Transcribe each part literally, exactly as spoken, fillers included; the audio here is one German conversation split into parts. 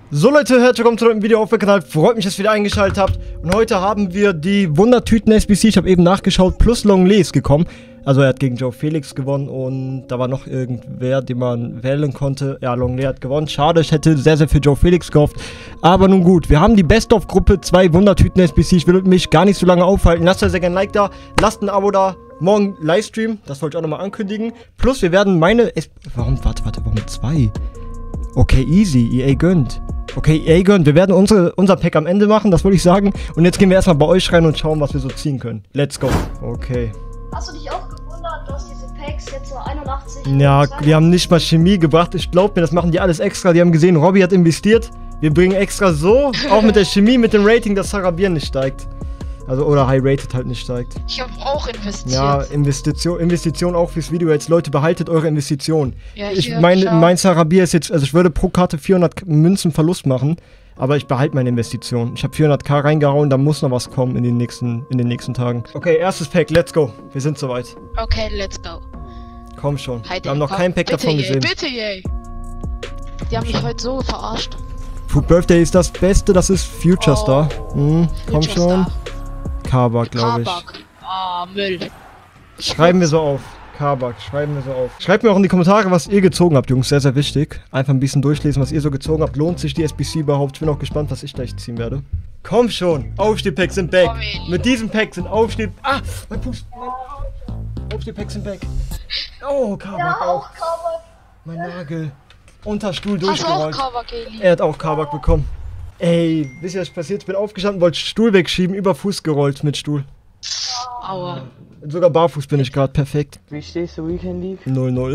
So Leute, herzlich willkommen zu einem Video auf dem Kanal. Freut mich, dass ihr wieder eingeschaltet habt. Und heute haben wir die Wundertüten S B C, ich habe eben nachgeschaut, plus Longley ist gekommen. Also er hat gegen Joe Felix gewonnen und da war noch irgendwer, den man wählen konnte. Ja, Longley hat gewonnen. Schade, ich hätte sehr, sehr für Joe Felix gehofft. Aber nun gut, wir haben die Best-of-Gruppe, zwei Wundertüten S B C. Ich will mich gar nicht so lange aufhalten. Lasst euch sehr gerne ein Like da, lasst ein Abo da. Morgen Livestream, das wollte ich auch nochmal ankündigen. Plus wir werden meine... S warum, warte, warte, warum zwei? Okay, easy, E A gönnt. Okay, E A gönnt. Wir werden unsere, unser Pack am Ende machen, das wollte ich sagen. Und jetzt gehen wir erstmal bei euch rein und schauen, was wir so ziehen können. Let's go. Okay. Hast du dich auch gewundert, dass diese Packs jetzt nur einundachtzig... Ja, die haben nicht mal Chemie gebracht. Ich glaube mir, das machen die alles extra. Die haben gesehen, Robby hat investiert. Wir bringen extra so, auch mit der Chemie, mit dem Rating, dass Sarabia nicht steigt. Also, oder High Rated halt nicht steigt. Ich habe auch investiert. Ja, Investition, Investition auch fürs Video jetzt. Leute, behaltet eure Investition. Ja, ich hier, mein, schau. mein Sarabia ist jetzt, also ich würde pro Karte vierhundert Münzen Verlust machen, aber ich behalte meine Investition. Ich habe vierhunderttausend reingehauen, da muss noch was kommen in den nächsten, in den nächsten Tagen. Okay, erstes Pack, let's go. Wir sind soweit. Okay, let's go. Komm schon. Heide, Wir haben noch komm, kein Pack bitte davon yay, gesehen. Bitte, yay. Die haben mich heute so verarscht. Food Birthday ist das Beste, das ist Future Star. Hm, komm Future schon. Star. Kabak, glaube ich. Kabak. Ah, Müll. Schreiben wir so auf. Kabak, schreiben wir so auf. Schreibt mir auch in die Kommentare, was ihr gezogen habt, Jungs. Sehr, sehr wichtig. Einfach ein bisschen durchlesen, was ihr so gezogen habt. Lohnt sich die S B C überhaupt? Ich bin auch gespannt, was ich gleich ziehen werde. Komm schon. Aufstehpacks sind back. Mit diesem Pack sind Aufsteh... Ah, mein Fuß. Mein Aufstehpacks sind back. Oh, Kabak Ja, auch. auch Kabak. Mein Nagel. Unter Stuhl Hast du auch durchgerollt. Kabak, Eli? Er hat auch Kabak bekommen. Ey, wisst ihr, was passiert? Ich bin aufgestanden, wollte Stuhl wegschieben, über Fuß gerollt mit Stuhl. Aua. Sogar barfuß bin ich gerade, perfekt. Wie stehst du Weekend League? null null.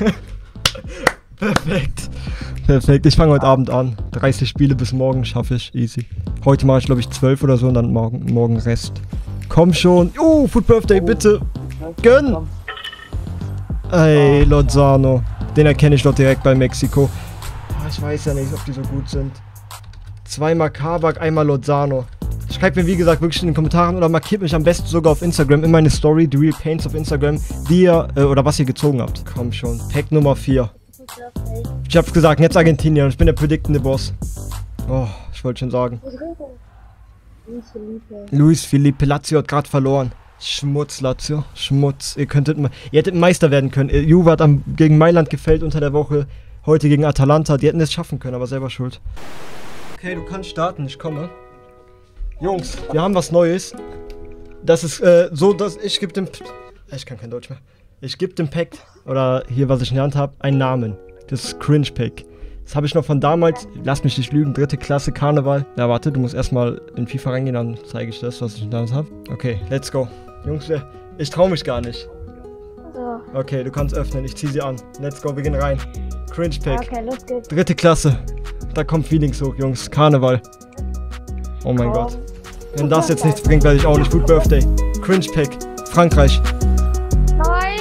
Perfekt. Perfekt, ich fange heute Abend an. dreißig Spiele bis morgen schaffe ich, easy. Heute mache ich glaube ich zwölf oder so und dann morgen, morgen Rest. Komm schon. Uh, Food Birthday, bitte. Gönn. Ey, Lozano. Den erkenne ich doch direkt bei Mexiko. Ich weiß ja nicht, ob die so gut sind. Zweimal Kabak, einmal Lozano. Schreibt mir wie gesagt wirklich in den Kommentaren oder markiert mich am besten sogar auf Instagram in meine Story, The Real Paints auf Instagram, wie ihr, äh, oder was ihr gezogen habt. Komm schon. Pack Nummer vier. Ich hab's gesagt, jetzt Argentinien. Ich bin der predictende Boss. Oh, ich wollte schon sagen. Luis Felipe. Luis Felipe, Lazio hat gerade verloren. Schmutz, Lazio. Schmutz. Ihr könntet mal. Ihr hättet Meister werden können. Juve hat am, gegen Mailand gefällt unter der Woche. Heute gegen Atalanta. Die hätten es schaffen können, aber selber schuld. Okay, du kannst starten, ich komme. Jungs, wir haben was Neues. Das ist äh, so, dass ich gebe dem... Ich kann kein Deutsch mehr. Ich gebe dem Pack, oder hier, was ich in der Hand habe, einen Namen. Das ist Cringe Pack. Das habe ich noch von damals, lass mich nicht lügen, dritte Klasse Karneval. Ja, warte, du musst erstmal in FIFA reingehen, dann zeige ich das, was ich in der Hand habe. Okay, let's go. Jungs, ich traue mich gar nicht. So. Okay, du kannst öffnen, ich ziehe sie an. Let's go, wir gehen rein. Cringe Pack. Okay, los geht's. Dritte Klasse. Da kommt Feelings hoch, Jungs. Karneval. Oh mein Komm. Gott. Wenn das jetzt nichts bringt, werde ich auch nicht. Food Birthday. Cringe Pack. Frankreich. Nein!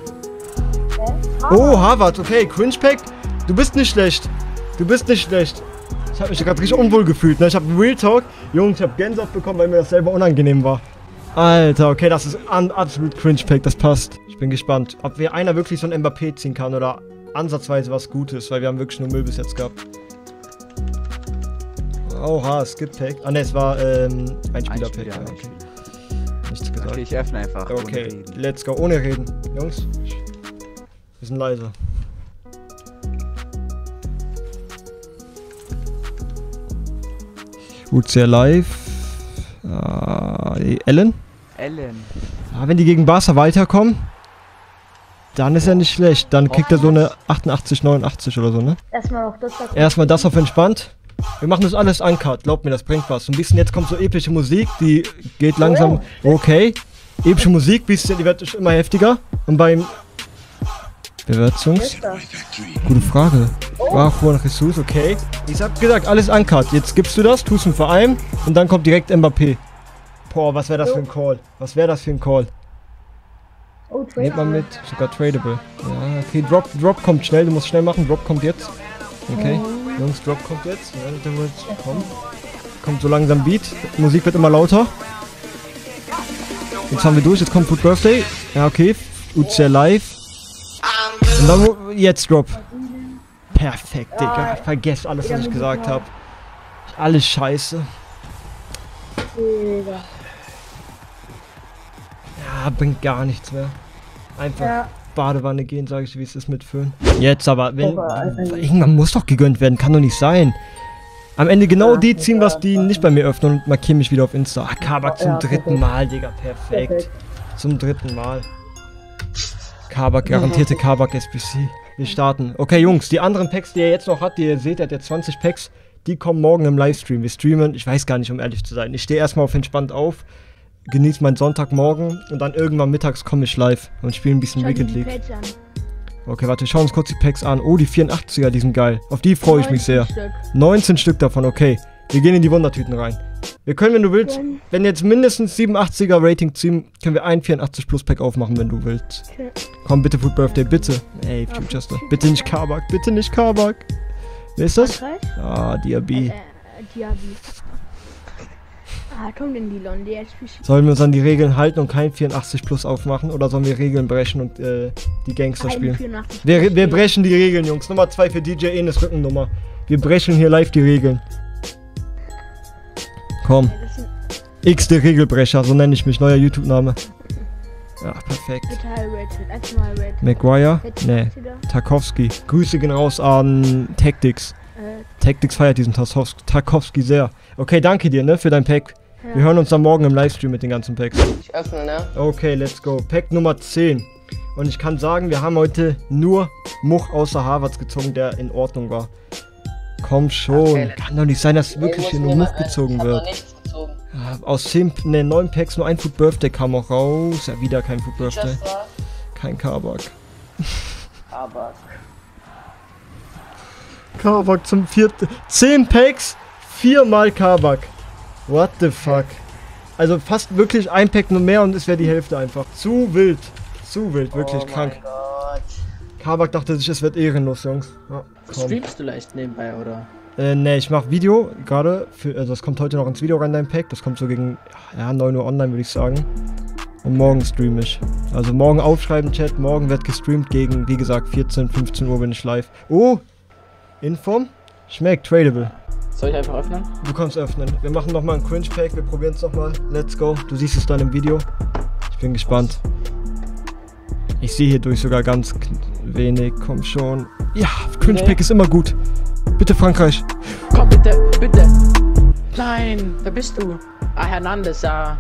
Oh, Harvard. Okay, Cringe Pack. Du bist nicht schlecht. Du bist nicht schlecht. Ich habe mich gerade richtig unwohl gefühlt. Ne? Ich habe Real Talk. Jungs, ich habe Gänsehaut bekommen, weil mir das selber unangenehm war. Alter, okay, das ist an, absolut Cringe Pack. Das passt. Ich bin gespannt, ob wir einer wirklich so ein Mbappé ziehen kann oder ansatzweise was Gutes, weil wir haben wirklich nur Müll bis jetzt gehabt. Oha, Skip Pack. Ah ne, es war ähm, ein Spieler Pack. Ja, okay. Nichts gesagt. Okay, ich öffne einfach. Okay, let's go. Ohne reden. Jungs, wir sind leise. U C R Live. Äh, Ellen. Ellen. Ah, wenn die gegen Barca weiterkommen, dann ist er nicht schlecht. Dann kriegt er so eine achtundachtzig, neunundachtzig oder so, ne? Erstmal auf das da. Erstmal das auf entspannt. Wir machen das alles uncut. Glaubt mir, das bringt was. Ein bisschen jetzt kommt so epische Musik, die geht langsam. Okay. Epische Musik, bisschen, die wird immer heftiger. Und beim Bewertungs. Gute Frage. War Juan Jesus, okay. Ich hab gesagt, alles uncut. Jetzt gibst du das, tust einen Verein und dann kommt direkt Mbappé. Boah, was wäre das für ein Call? Was wäre das für ein Call? Oh, Nehmt mal mit, sogar tradable. Ja, okay, Drop, Drop kommt schnell, du musst schnell machen, Drop kommt jetzt. Okay, Jungs, Drop kommt jetzt. Ja, der wird kommen. Kommt so langsam Beat, Musik wird immer lauter. Jetzt haben wir durch, jetzt kommt Food Birthday. Ja, okay, U C R Live. Und dann jetzt Drop. Perfekt, Digga. Vergesst alles, was ich gesagt habe. Alles scheiße. Digga. Ja, bringt gar nichts mehr. Einfach Ja. Badewanne gehen, sage ich, wie es ist mit Föhn. Jetzt aber, wenn, Aber, also- irgendwann muss doch gegönnt werden, kann doch nicht sein. Am Ende genau Ja, die ziehen, ja, was die ja. nicht bei mir öffnen und markieren mich wieder auf Insta. Ah, Kabak zum Ja, dritten perfekt. Mal, Digga, perfekt. Perfekt. Zum dritten Mal. Kabak, garantierte Kabak S B C. Wir starten. Okay, Jungs, die anderen Packs, die er jetzt noch hat, die ihr seht, er hat jetzt zwanzig Packs, die kommen morgen im Livestream. Wir streamen, ich weiß gar nicht, um ehrlich zu sein. Ich stehe erstmal auf entspannt auf, genieße meinen Sonntagmorgen und dann irgendwann mittags komme ich live und spiele ein bisschen Schau dir Weekend die League. Pads an. Okay, warte, schauen uns kurz die Packs an. Oh, die vierundachtziger, die sind geil. Auf die freue ich mich sehr. neunzehn Stück. neunzehn Stück davon, okay. Wir gehen in die Wundertüten rein. Wir können, wenn du willst, Dann- wenn jetzt mindestens siebenundachtziger Rating ziehen, können wir ein vierundachtzig Plus Pack aufmachen, wenn du willst. Okay. Komm, bitte Food Birthday, bitte. Ey, Futurester. Bitte nicht Kabak, bitte nicht Kabak. Wer ist das? Frankreich? Ah, Diaby. Äh, Diaby. Ah, kommt in die Londe jetzt. Sollen wir uns an die Regeln halten und kein vierundachtzig Plus aufmachen? Oder sollen wir Regeln brechen und äh, die Gangster spielen? vierundachtzig. Wir, wir brechen die Regeln, Jungs. Nummer zwei für D J Enes Rückennummer. Wir brechen hier live die Regeln. Komm. Das sind X-te Regelbrecher, so nenne ich mich. Neuer YouTube-Name. Ja, perfekt. total red. Einfach mal red. Maguire? Nee. achtziger. Tarkowski. Grüße gehen raus an Tactics. Äh, Tactics feiert diesen Tarkowski, Tarkowski sehr. Okay, danke dir, ne, für dein Pack. Wir hören uns dann morgen im Livestream mit den ganzen Packs. Ich öffne, ne? Okay, let's go. Pack Nummer zehn. Und ich kann sagen, wir haben heute nur Much außer Harvards gezogen, der in Ordnung war. Komm schon. Okay, Kann doch nicht sein, dass wirklich hier nur Much gezogen wird. nichts gezogen. Ja, aus zehn, ne, neun Packs nur ein Food Birthday kam auch raus. Ja, wieder kein Food Birthday. Chester, Kein Kabak. aber Kabak zum vierten. zehn Packs, viermal Kabak. What the fuck? Also fast wirklich ein Pack nur mehr und es wäre die Hälfte einfach. Zu wild. Zu wild, wirklich oh krank. Mein Gott. Kabak dachte sich, es wird ehrenlos, Jungs. Ja, komm. Streamst du leicht nebenbei, oder? Äh, ne, ich mach Video gerade. Für, also das kommt heute noch ins Video rein, dein Pack. Das kommt so gegen ja, neun Uhr online, würde ich sagen. Und morgen streame ich. Also morgen aufschreiben, Chat. Morgen wird gestreamt gegen, wie gesagt, vierzehn, fünfzehn Uhr bin ich live. Oh! Inform? Schmeckt, tradable. Soll ich einfach öffnen? Du kannst öffnen. Wir machen nochmal ein Cringe-Pack. Wir probieren es nochmal. Let's go. Du siehst es dann im Video. Ich bin gespannt. Ich sehe hier durch sogar ganz wenig. Komm schon. Ja, Cringe-Pack ist immer gut. Bitte Frankreich. Komm, bitte, bitte! Nein, wer bist du? Ah, Hernandez, ja.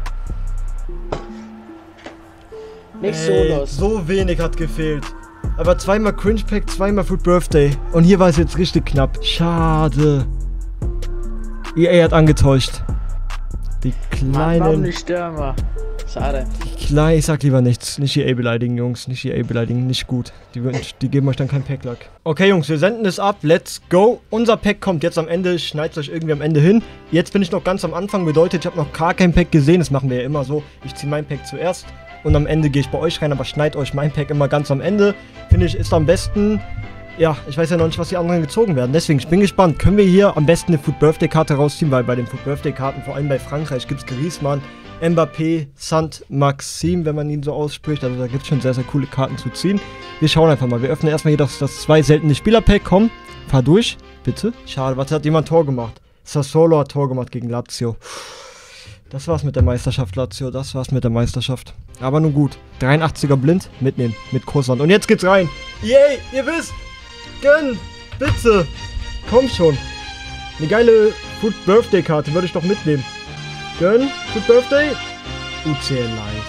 Nicht Ey, Solos. so wenig hat gefehlt. Aber zweimal Cringe-Pack, zweimal Food Birthday. Und hier war es jetzt richtig knapp. Schade. E A hat angetäuscht. Die Mann, warum kleinen... nicht Stürmer? Schade. Die kleinen... Ich sag lieber nichts. Nicht E A beleidigen, Jungs. Nicht E A beleidigen. Nicht gut. Die, würden- die geben euch dann kein Packlack. Okay, Jungs. Wir senden es ab. Let's go. Unser Pack kommt jetzt am Ende. Schneidet euch irgendwie am Ende hin. Jetzt bin ich noch ganz am Anfang. Bedeutet, ich habe noch gar kein Pack gesehen. Das machen wir ja immer so. Ich ziehe mein Pack zuerst. Und am Ende gehe ich bei euch rein. Aber schneid euch mein Pack immer ganz am Ende. Finde ich, ist am besten... Ja, ich weiß ja noch nicht, was die anderen gezogen werden. Deswegen, ich bin gespannt. Können wir hier am besten eine Food Birthday Karte rausziehen? Weil bei den Food Birthday Karten, vor allem bei Frankreich, gibt es Griezmann, Mbappé, Saint-Maxime, wenn man ihn so ausspricht. Also da gibt es schon sehr, sehr coole Karten zu ziehen. Wir schauen einfach mal. Wir öffnen erstmal hier das, das zwei seltene Spieler-Pack. Komm, fahr durch, bitte. Schade, was hat jemand Tor gemacht? Sassuolo hat Tor gemacht gegen Lazio. Das war's mit der Meisterschaft, Lazio. Das war's mit der Meisterschaft. Aber nun gut. dreiundachtziger blind, mitnehmen, mit Kursland. Und jetzt geht's rein. Yay, ihr wisst. Gönn, bitte. Komm schon. Eine geile Food Birthday Karte würde ich doch mitnehmen. Gönn, Food Birthday. U C L Live.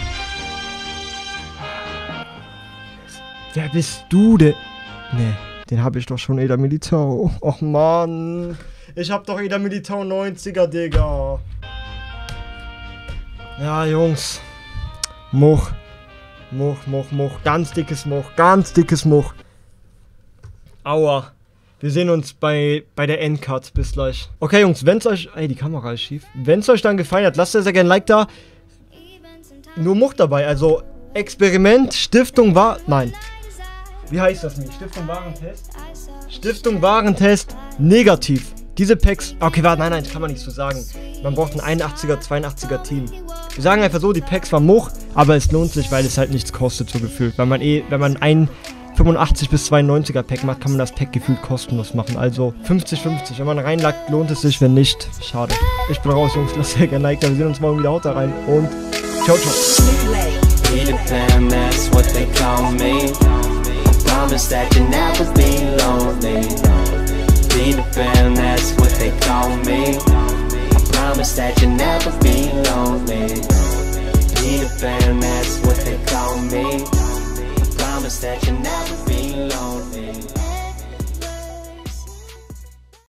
Wer bist du denn? Nee, den habe ich doch schon, Eder Militao. Och Mann. Ich hab doch Eder Militao neunziger, Digga. Ja, Jungs. Much. Much, Much, Much. Ganz dickes Much. Ganz dickes Much. Aua. Wir sehen uns bei, bei der Endcard. Bis gleich. Okay, Jungs, wenn's euch... Ey, die Kamera ist schief. Wenn's euch dann gefallen hat, lasst sehr, sehr gerne ein Like da. Nur Much dabei. Also, Experiment, Stiftung war... Nein. Wie heißt das nicht? Stiftung Warentest? Stiftung Warentest negativ. Diese Packs... Okay, warte, nein, nein, das kann man nicht so sagen. Man braucht ein einundachtziger, zweiundachtziger Team. Wir sagen einfach so, die Packs waren Much, aber es lohnt sich, weil es halt nichts kostet, so gefühlt. Weil man eh, wenn man ein fünfundachtzig bis zweiundneunziger Pack macht, kann man das Pack gefühlt kostenlos machen. Also fünfzig fünfzig. Wenn man reinlagt, lohnt es sich. Wenn nicht, schade. Ich bin raus, Jungs. Lasst sehr gerne ein Like da. Wir sehen uns morgen wieder. Haut da rein und ciao, ciao. Peter Pan, that's what they call me. Promise that you never be lonely. Peter Pan, that's what they call me. I promise that you never be lonely. Peter Pan.